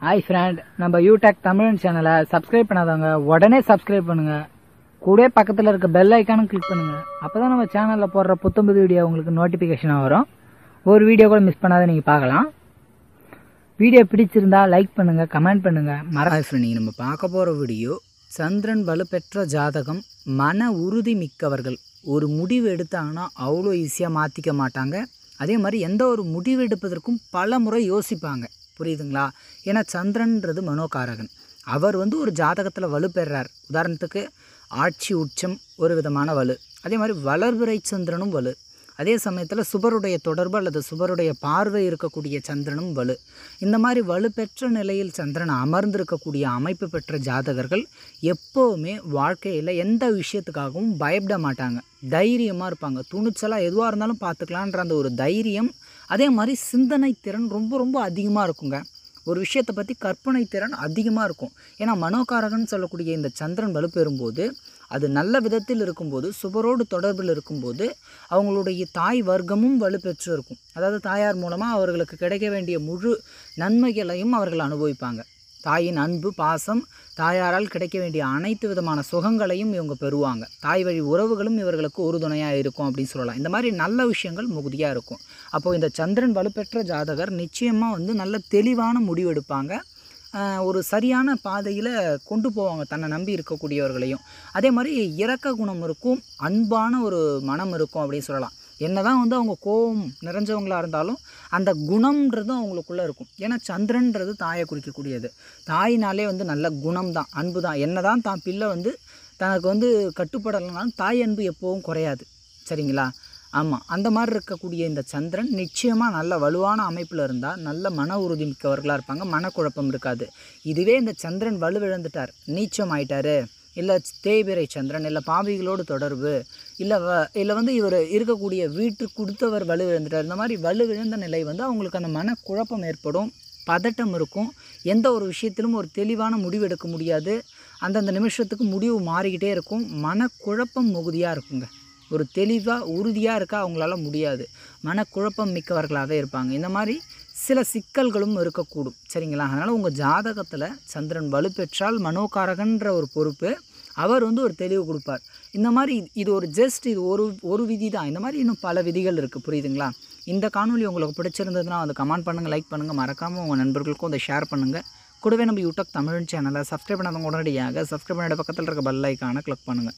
Hi friend, நம்ம யூடெக் தமிழ் சேனலை subscribe பண்ணாதவங்க உடனே சப்ஸ்கிரைப் பண்ணுங்க. கூட பக்கத்தில் இருக்க பெல் ஐக்கானும் கிளிக் பண்ணுங்க. அப்பதான் நம்ம சேனலில் போடுற புத்தம்புது வீடியோ உங்களுக்கு நோட்டிஃபிகேஷனாக வரும். ஒரு வீடியோ கூட மிஸ் பண்ணாத நீங்கள் பார்க்கலாம். வீடியோ பிடிச்சிருந்தா லைக் பண்ணுங்க, கமெண்ட் பண்ணுங்க. ஹாய் ஃப்ரெண்ட், நீங்கள் நம்ம பார்க்க போகிற வீடியோ சந்திரன் வலுப்பெற்ற ஜாதகம், மன உறுதி மிக்கவர்கள். ஒரு முடிவு எடுத்தாங்கன்னா அவ்வளோ ஈஸியாக மாற்றிக்க மாட்டாங்க. அதே மாதிரி எந்த ஒரு முடிவு எடுப்பதற்கும் பல முறை யோசிப்பாங்க. புரியுதுங்களா? ஏன்னா சந்திரன்றது மனோகாரகன். அவர் ஒரு ஜாதகத்தில் வலுப்பெறார். உதாரணத்துக்கு ஆட்சி உச்சம் ஒரு விதமான வலு, அதே மாதிரி வளர்பிறை சந்திரனும் வலு, அதே சமயத்தில் சுபருடைய தொடர்பு அல்லது சுபருடைய பார்வை இருக்கக்கூடிய சந்திரனும் வலு. இந்த மாதிரி வலுப்பெற்ற நிலையில் சந்திரன் அமர்ந்திருக்கக்கூடிய அமைப்பு பெற்ற ஜாதகர்கள் எப்போவுமே வாழ்க்கையில் எந்த விஷயத்துக்காகவும் பயப்பட மாட்டாங்க. தைரியமாக இருப்பாங்க. துணிச்சலாக எதுவாக இருந்தாலும் பார்த்துக்கலான்ற அந்த ஒரு தைரியம், அதே மாதிரி சிந்தனை திறன் ரொம்ப ரொம்ப அதிகமாக இருக்குங்க. ஒரு விஷயத்தை பற்றி கற்பனை திறன் அதிகமாக இருக்கும். ஏன்னா மனோகாரகன் சொல்லக்கூடிய இந்த சந்திரன் வலுப்பெறும்போது, அது நல்ல விதத்தில் இருக்கும்போது, சுபரோடு தொடர்பில் இருக்கும்போது அவங்களுடைய தாய் வர்க்கமும் வலுப்பெற்று இருக்கும். அதாவது தாயார் மூலமாக அவர்களுக்கு கிடைக்க வேண்டிய முழு நன்மைகளையும் அவர்கள் அனுபவிப்பாங்க. தாயின் அன்பு, பாசம், தாயாரால் கிடைக்க வேண்டிய அனைத்து விதமான சுகங்களையும் இவங்க பெறுவாங்க. தாய் வழி உறவுகளும் இவர்களுக்கு உறுதுணையாக இருக்கும் அப்படின்னு சொல்லலாம். இந்த மாதிரி நல்ல விஷயங்கள் மிகுதியாக இருக்கும். அப்போது இந்த சந்திரன் வலுப்பெற்ற ஜாதகர் நிச்சயமாக நல்ல தெளிவான முடிவெடுப்பாங்க. ஒரு சரியான பாதையில் கொண்டு போவாங்க தன்னை நம்பி இருக்கக்கூடியவர்களையும். அதே மாதிரி இரக்க குணம் இருக்கும், அன்பான ஒரு மனம் இருக்கும் அப்படின்னு சொல்லலாம். என்னதான் அவங்க கோபம் நிறைஞ்சவங்களாக இருந்தாலும் அந்த குணம்ன்றதும் அவங்களுக்குள்ளே இருக்கும். ஏன்னா சந்திரன்றது தாயை குறிக்கக்கூடியது. தாயினாலே நல்ல குணம் தான், அன்பு தான். என்ன தான் தான் பிள்ளை தனக்கு கட்டுப்படலைனாலும் தாய் அன்பு எப்போவும் குறையாது. சரிங்களா? ஆமாம், அந்த மாதிரி இருக்கக்கூடிய இந்த சந்திரன் நிச்சயமாக நல்ல வலுவான அமைப்பில் இருந்தால் நல்ல மன உறுதி மிக்கவர்களாக இருப்பாங்க. மனக்குழப்பம் இருக்காது. இதுவே இந்த சந்திரன் வலுவிழந்துட்டார், நீச்சம் ஆயிட்டார், இல்லை தேய்பிறை சந்திரன், இல்லை பாவிகளோடு தொடர்பு, இல்லை இவர் இருக்கக்கூடிய வீட்டுக்கு கொடுத்தவர் வலுவிழந்துட்டார், இந்த மாதிரி வலுவிழந்த நிலை அவங்களுக்கு அந்த மனக்குழப்பம் ஏற்படும், பதட்டம் இருக்கும். எந்த ஒரு விஷயத்திலும் ஒரு தெளிவான முடிவு எடுக்க முடியாது. அந்தந்த நிமிஷத்துக்கு முடிவு மாறிக்கிட்டே இருக்கும். மனக்குழப்பம் மிகுதியாக இருக்குங்க. ஒரு தெளிவாக உறுதியாக இருக்க அவங்களால முடியாது. மனக்குழப்பம் மிக்கவர்களாகவே இருப்பாங்க. இந்த மாதிரி சில சிக்கல்களும் இருக்கக்கூடும். சரிங்களா? அதனால் உங்கள் ஜாதகத்தில் சந்திரன் வலுப்பெற்றால் மனோகாரகன்ற ஒரு பொறுப்பு அவர் ஒரு தெளிவு கொடுப்பார். இந்த மாதிரி இது ஒரு விதி தான். இந்த மாதிரி இன்னும் பல விதிகள் இருக்குது. புரியுதுங்களா? இந்த காணொலி உங்களுக்கு பிடிச்சிருந்ததுன்னா கமெண்ட் பண்ணுங்கள், லைக் பண்ணுங்கள், மறக்காமல் உங்கள் நண்பர்களுக்கும் அதை ஷேர் பண்ணுங்கள். கூடவே நம்ம யூடியூப் தமிழ் சேனலை சப்ஸ்கிரைப் பண்ணாதவங்க உடனடியாக சப்ஸ்கிரைப் பண்ணிட பக்கத்தில் இருக்க பெல் ஐக்கானை கிளிக் பண்ணுங்கள்.